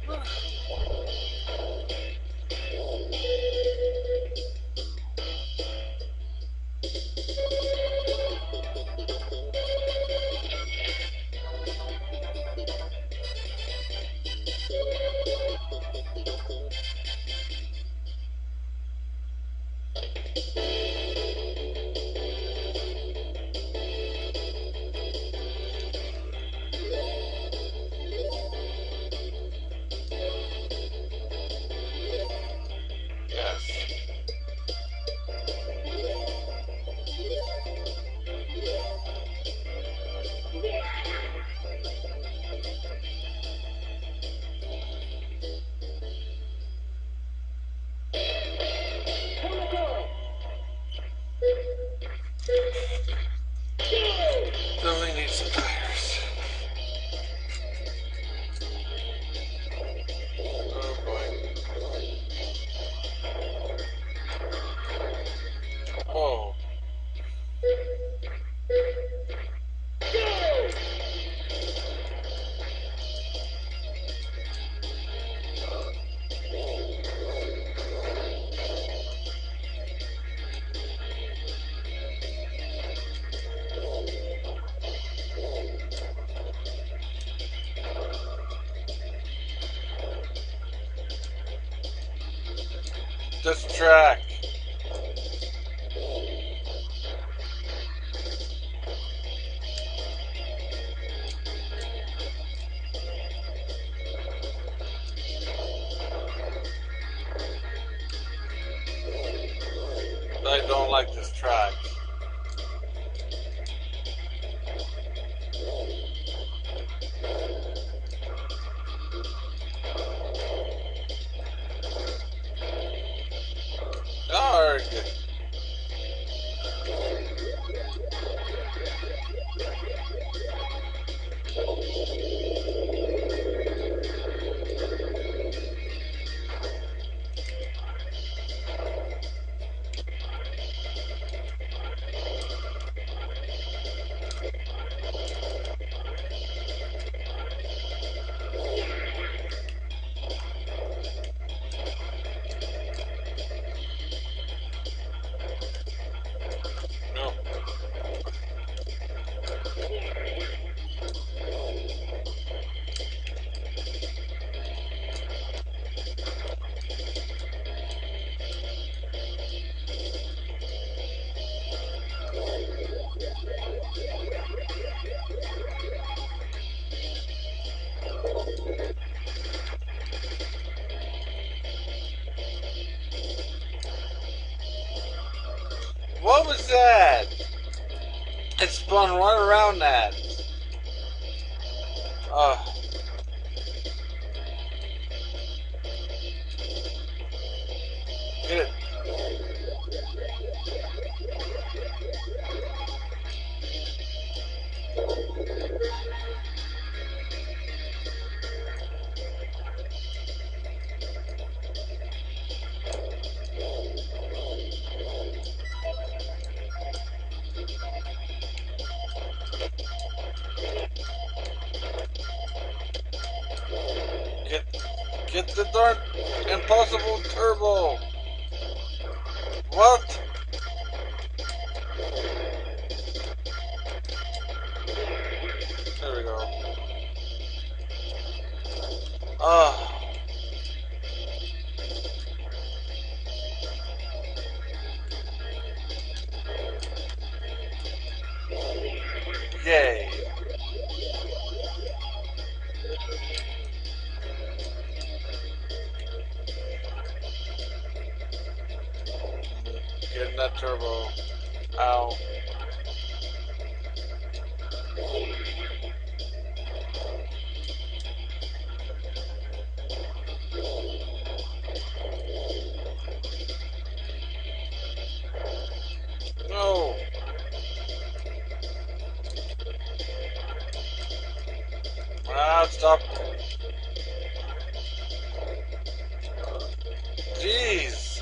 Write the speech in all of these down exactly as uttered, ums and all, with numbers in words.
Then we need some tires. Oh boy. Oh. This track. I don't like this track. Arg. No. What was that? It spun right around that. Uh. Get it. Get, get the darn impossible turbo. What? There we go. Ah. Yay. Getting that turbo. Ow. No. Ah, stop. Jeez.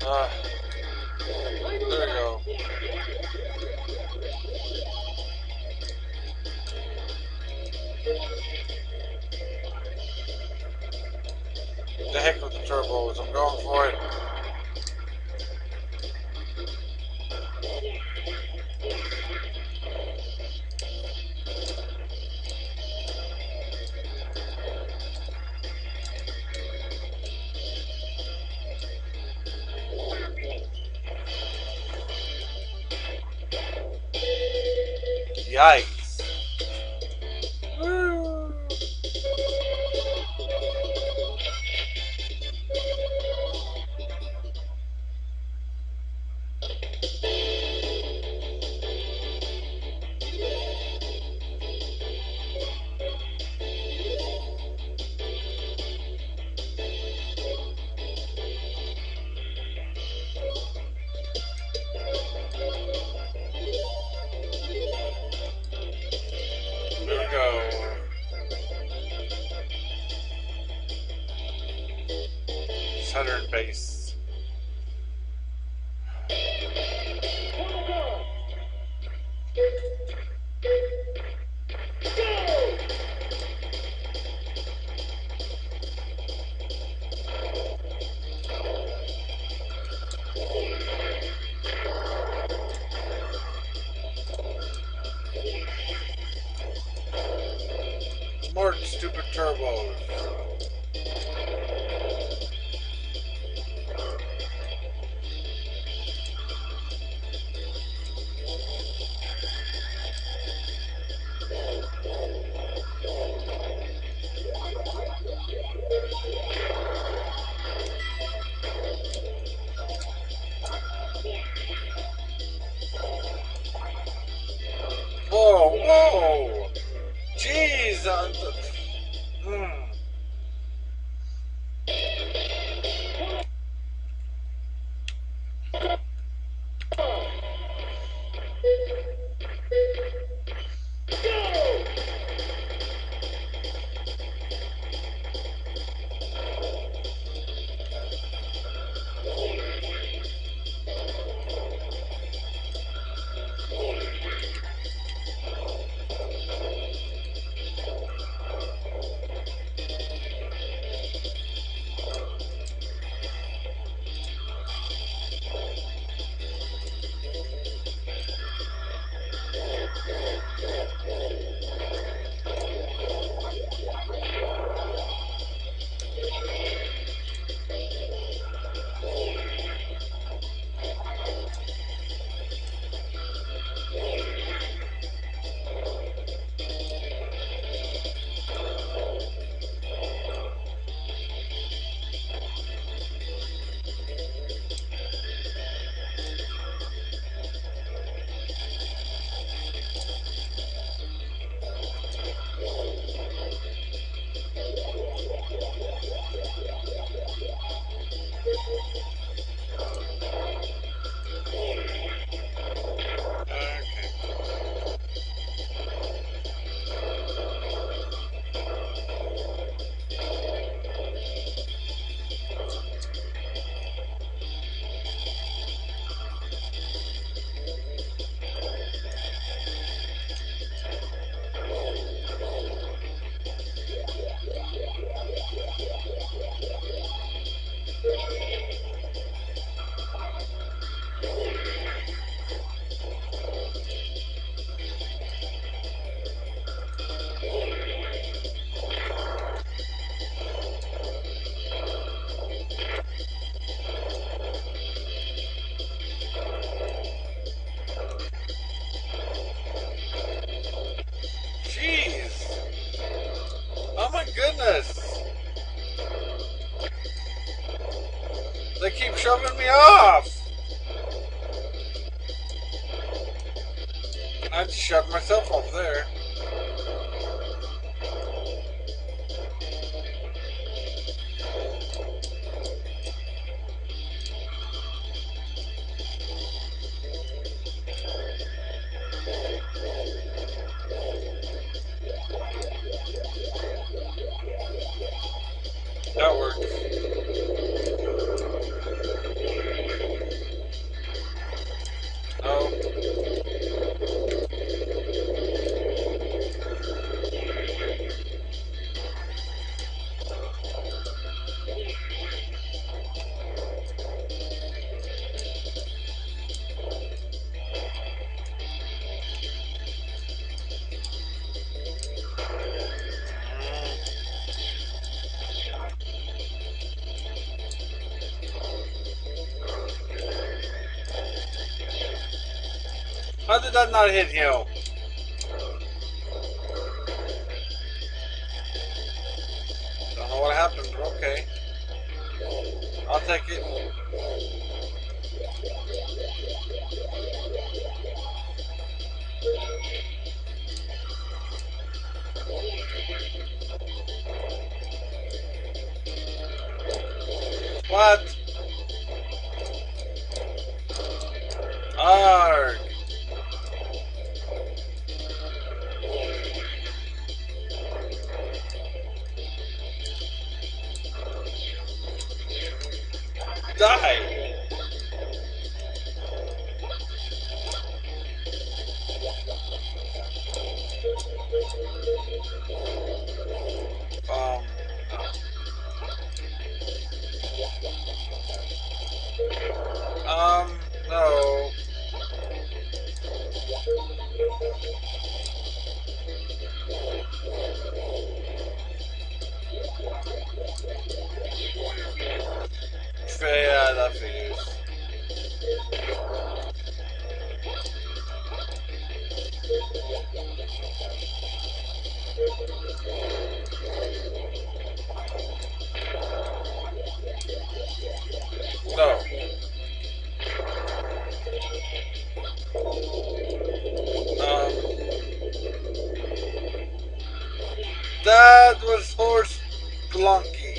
Uh, there we go. The heck with the turbos. I'm going for it. Yikes. Woo. There we go. Southern base. More stupid turbos. Whoa, whoa! Jeez! Uh, mm. Goodness! They keep shoving me off! I just shoved myself off there. That worked. How did that not hit you? Don't know what happened, but okay. I'll take it. What? Arg. Die. Um, no. Um, no. Yeah, that figures. No. Um, that was horse glunky.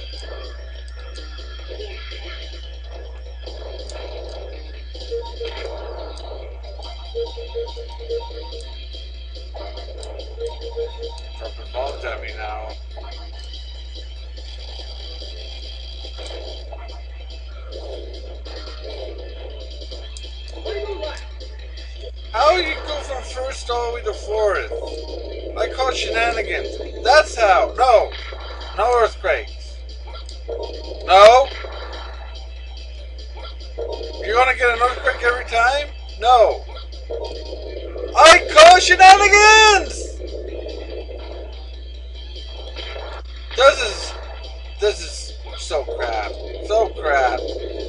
Dropping bombs at me now. How do you go from first all the way to fourth? I call shenanigans. That's how. No. No earthquakes. No. You're gonna get an earthquake every time? No. I call shenanigans! This is... This is so crap. So crap.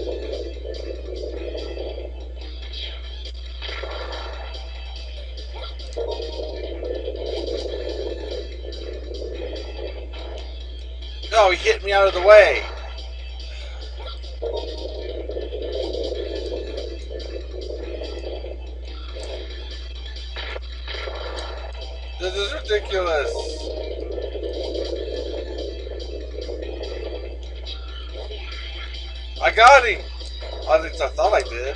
No, he hit me out of the way. This is ridiculous. I got him. At least I thought I did.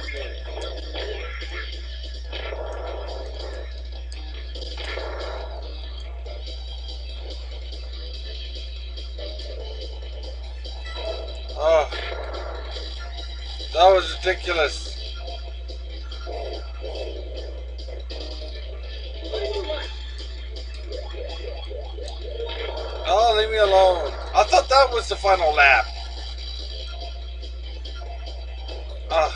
Oh, that was ridiculous. Oh, leave me alone. I thought that was the final lap. Ah.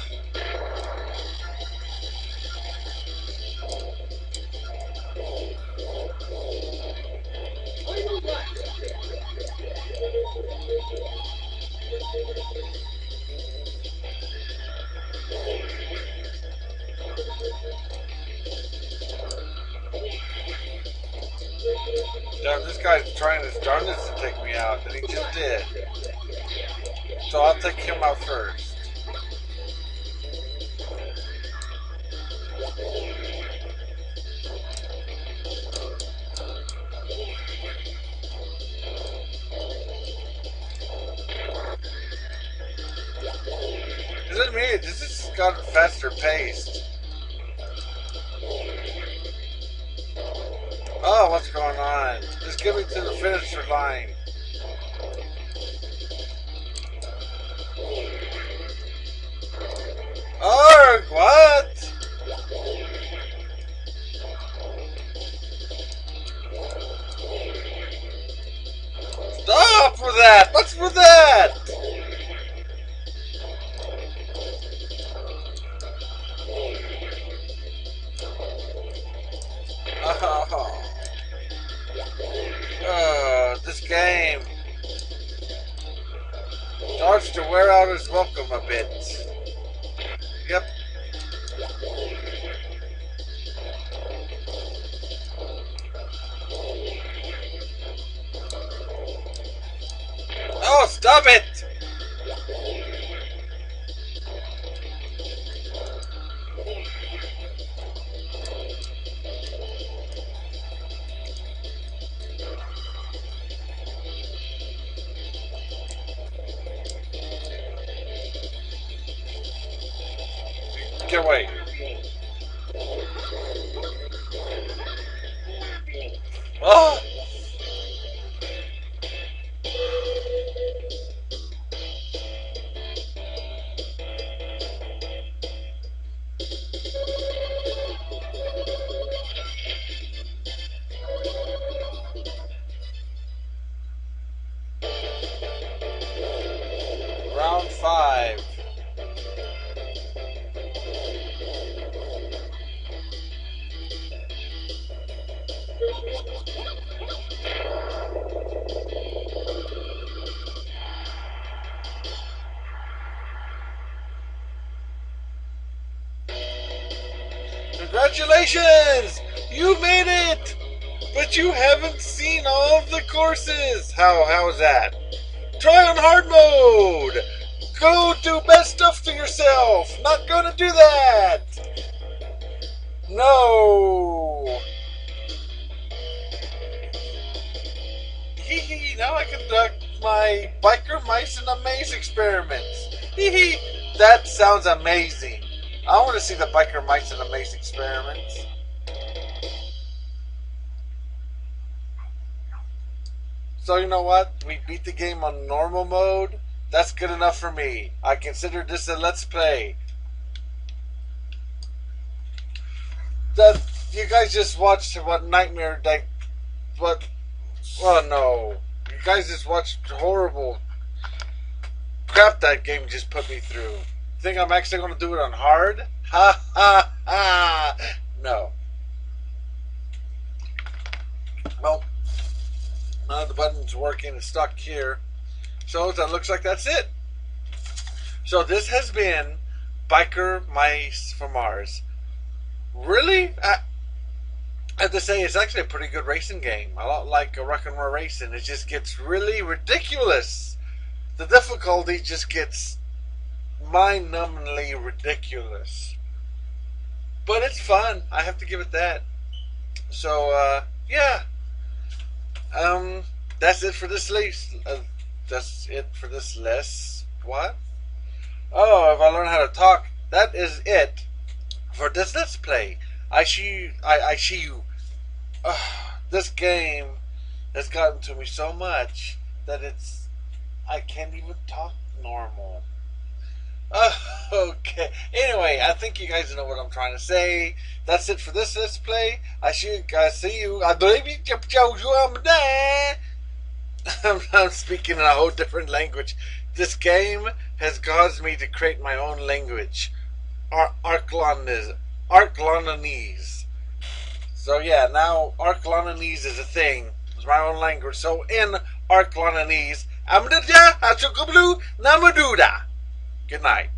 Damn, this guy's trying his darndest to take me out, and he just did. So I'll take him out first. Is it me? This has gotten faster paced. Oh, what's going on? Just get me to the finisher line. Arg, what? Stop with that! What's with that? Oh. Oh, this game starts to wear out his welcome a bit. Yep. Stop it! Get away. Oh! Round five. Congratulations! You made it! But you haven't seen all of the courses! How, how's that? Try on hard mode! Go do bad stuff to yourself! Not gonna do that! No! Hee hee, now I conduct my biker mice and a maze experiments. Hee hee, that sounds amazing. I want to see the biker mice and a maze experiments. So you know what? We beat the game on normal mode. That's good enough for me. I consider this a let's play. That you guys just watched what nightmare that what oh no. You guys just watched horrible crap that game just put me through. Think I'm actually gonna do it on hard? Ha ha ha! No. Well, none of the buttons working. It's stuck here. So that looks like that's it. So this has been Biker Mice from Mars. Really? I, I have to say, it's actually a pretty good racing game. A lot like a Rock and Roll Racing. It just gets really ridiculous. The difficulty just gets mind-numbingly ridiculous. But it's fun. I have to give it that. So, uh, yeah. Um, that's it for this list. Uh, that's it for this list. What? Oh, if I learn how to talk, that is it for this Let's Play. I see, I, I see you. Uh, this game has gotten to me so much that it's, I can't even talk normal. Uh, okay. Anyway, I think you guys know what I'm trying to say. That's it for this Let's Play. I see you guys. See you. I believe you. I'm, I'm speaking in a whole different language. This game has caused me to create my own language. Ar Arclonese. Arclonese. So yeah, now Arclonese is a thing. It's my own language. So in Arclonese, Amdaja Achukablu Namaduda. Good night.